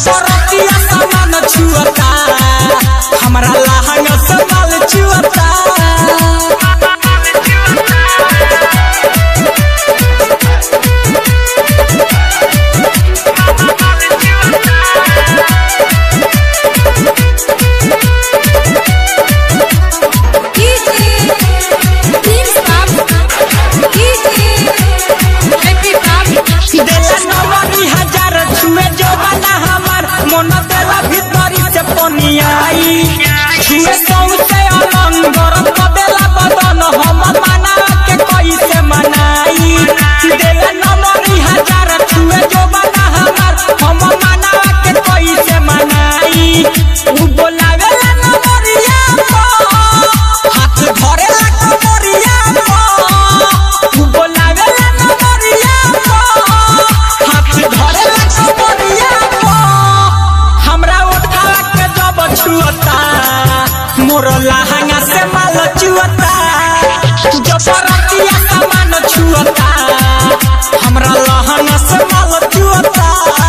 बरतिया सामान छुअता हमरा लहंगा से माल छुअता मोर लहंगा से माल छुअता जो बरतिया सामान छुअता हमरा लहंगा से माल छुअता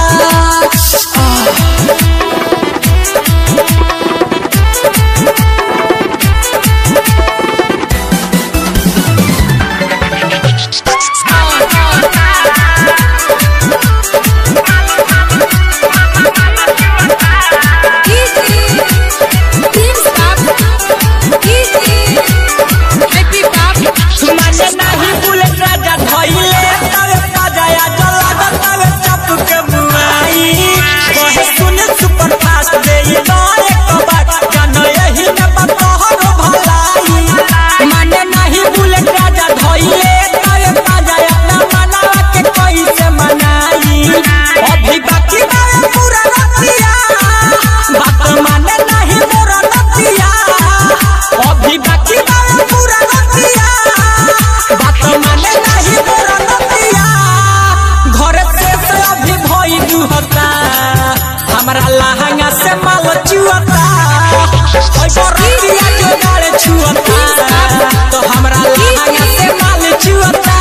हमरा लहंगा से माल छुअता बरतिया जो गाड़े छुअता तो हमरा लहंगा से माल छुअता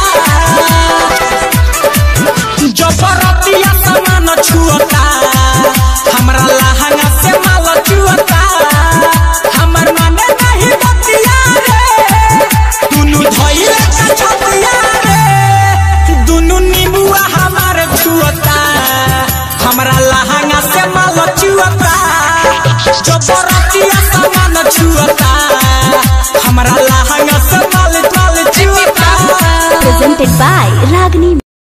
जो बरतिया सामान छुअता हमरा लहंगा से माल छुअता हमर माने नहीं बतिया रे दुनु धइले का छतिया रे दुनु नीबुआ हमार छुअता हमरा लहंगा से माल छुअता जो बरतिया सामान छुअता हमरा लहंगा से माल छुअता। Presented by Ragini